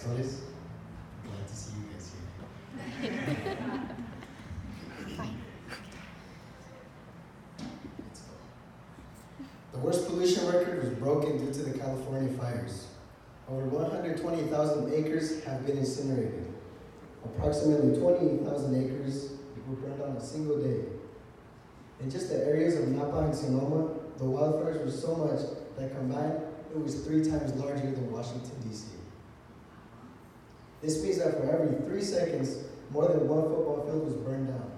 Torres. Glad to see you guys here. Let's go. The worst pollution record was broken due to the California fires. Over 120,000 acres have been incinerated. Approximately 28,000 acres were burned on a single day. In just the areas of Napa and Sonoma, the wildfires were so much that combined, it was 3 times larger than Washington, D.C. This means that for every 3 seconds, more than one football field was burned down.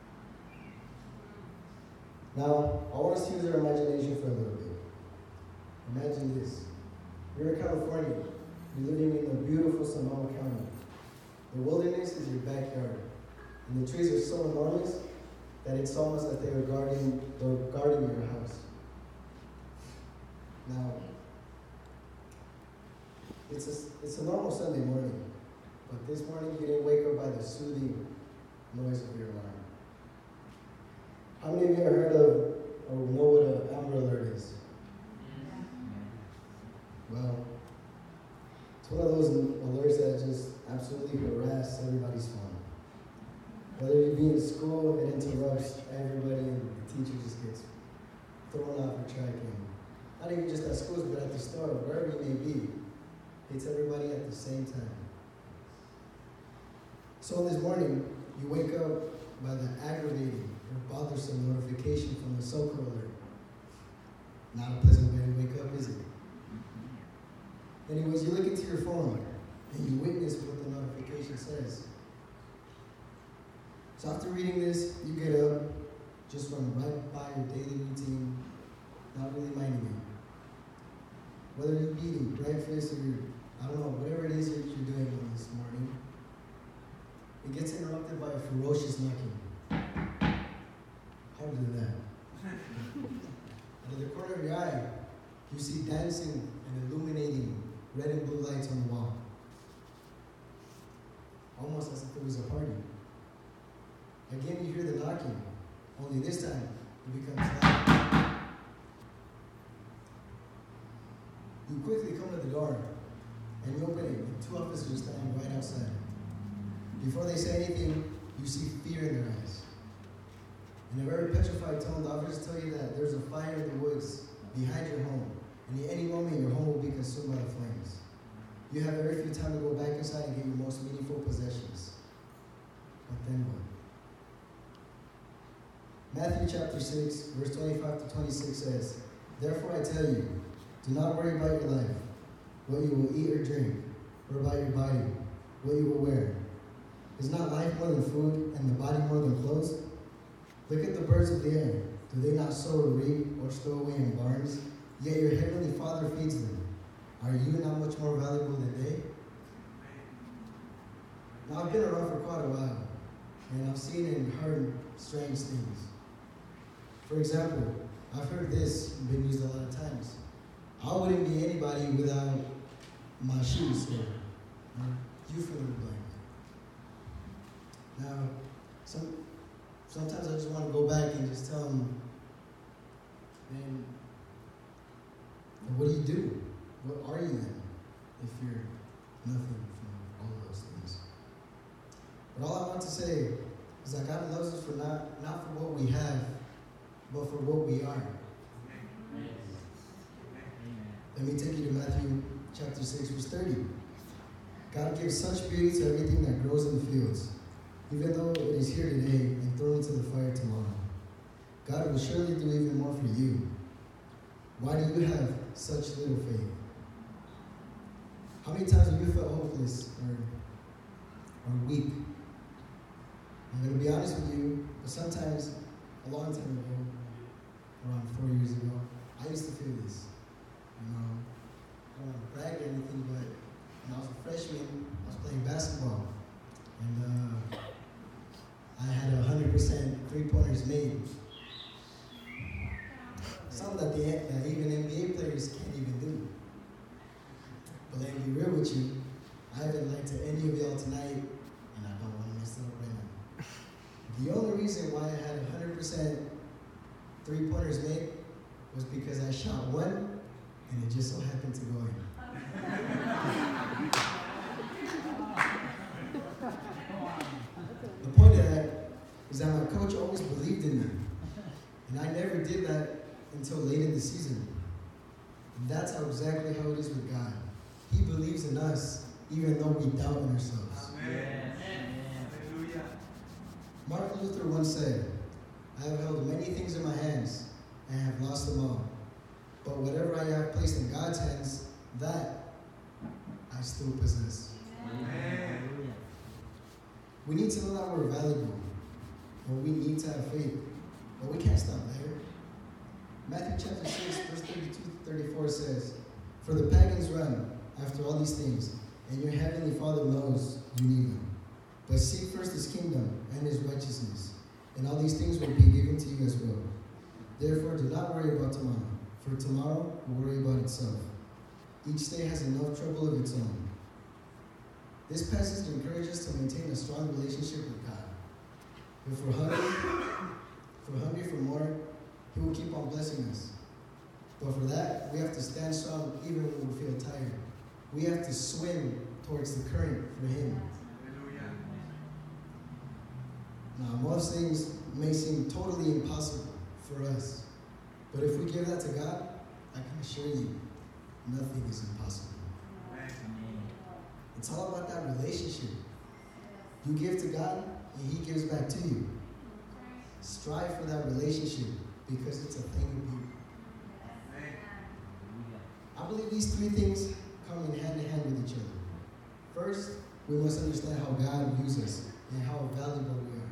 Now, I want us to use our imagination for a little bit. Imagine this. You're in California. You're living in the beautiful Sonoma County. The wilderness is your backyard. And the trees are so enormous that it's almost like they're guarding your house. Now, it's a normal Sunday morning, but this morning you didn't wake up by the soothing noise of your alarm. How many of you have heard of or know what an Amber Alert is? Well, it's one of those alerts that just absolutely harass everybody's phone. Whether you be in school, it interrupts everybody and the teacher just gets thrown off the track. And not even just at schools, but at the store, wherever you may be, hits everybody at the same time. So this morning, you wake up by the aggravating or bothersome notification from the SoCo alert. Not a pleasant way to wake up, is it? Anyways, you look into your phone and you witness what the notification says. So after reading this, you get up, just run right by your daily routine, not really minding it. Whether you're eating breakfast or I don't know, whatever it is that you're doing on this morning, it gets interrupted by a ferocious knocking. Harder than that. Out of the corner of your eye, you see dancing and illuminating red and blue lights on the wall. Almost as if it was a party. Again, you hear the knocking, only this time it becomes loud. You quickly come to the door, and you open it, and 2 officers standing right outside. Before they say anything, you see fear in their eyes. In a very petrified tone, the officers tell you that there's a fire in the woods behind your home, and at any moment your home will be consumed by the flames. You have very few time to go back inside and get your most meaningful possessions. But then what? Matthew chapter 6, verse 25 to 26 says, "Therefore I tell you, do not worry about your life, what you will eat or drink, or about your body, what you will wear. Is not life more than food, and the body more than clothes? Look at the birds of the air. Do they not sow or reap or stow away in barns? Yet your heavenly Father feeds them. Are you not much more valuable than they?" Now I've been around for quite a while, and I've seen and heard strange things. For example, I've heard this been used a lot of times. I wouldn't be anybody without my shoes, or you fill in the blank. Now, sometimes I just want to go back and just tell them, man, what do you do? What are you then if you're nothing from all of those things? But all I want to say is that God loves us for not for what we have, but for what we are. Let me take you to Matthew chapter 6, verse 30. God gives such beauty to everything that grows in the fields, even though it is here today and thrown into the fire tomorrow. God will surely do even more for you. Why do you have such little faith? How many times have you felt hopeless or weak? I'm going to be honest with you, but sometimes, a long time ago, around 4 years ago, I used to feel this. I don't want to brag or anything, but when I was a freshman, I was playing basketball. And I had 100% three-pointers made. Something that even NBA players can't even do. But let me be real with you, I haven't lied to any of y'all tonight, and I don't want to mess it up right now. The only reason why I had 100% three-pointers made was because I shot one, and it just so happened to go in. coach always believed in me. And I never did that until late in the season. And that's exactly how it is with God. He believes in us, even though we doubt in ourselves. Amen. Hallelujah. Martin Luther once said, I have held many things in my hands, and have lost them all. But whatever I have placed in God's hands, that I still possess. Amen. We need to know that we're valuable, and we need to have faith. But we can't stop there. Matthew chapter 6, verse 32-34 says, For the pagans run after all these things, and your heavenly Father knows you need them. But seek first his kingdom and his righteousness, and all these things will be given to you as well. Therefore, do not worry about tomorrow, for tomorrow will worry about itself. Each day has enough trouble of its own. This passage encourages us to maintain a strong relationship with God. If we're hungry for more, he will keep on blessing us. But for that, we have to stand strong even when we feel tired. We have to swim towards the current for him. Hallelujah. Now, most things may seem totally impossible for us. But if we give that to God, I can assure you, nothing is impossible. Amen. It's all about that relationship. You give to God, and he gives back to you. Strive for that relationship, because it's a thing of beauty. Amen. I believe these three things come in hand with each other. First, we must understand how God views us and how valuable we are.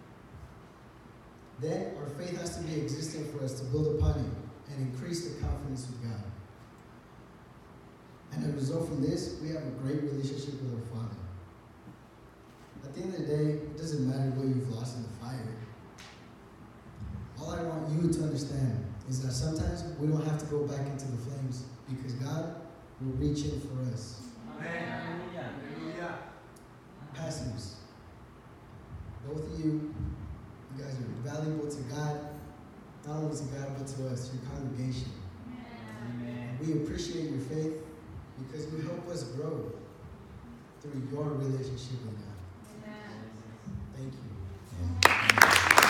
Then, our faith has to be existent for us to build upon it and increase the confidence with God. And as a result from this, we have a great relationship with our Father. At the end of the day, it doesn't matter what you've lost in the fire. All I want you to understand is that sometimes we don't have to go back into the flames, because God will reach in for us. Amen. Hallelujah. Pastors, both of you guys are valuable to God, not only to God, but to us, your congregation. Amen. We appreciate your faith because you help us grow through your relationship with God. Thank you.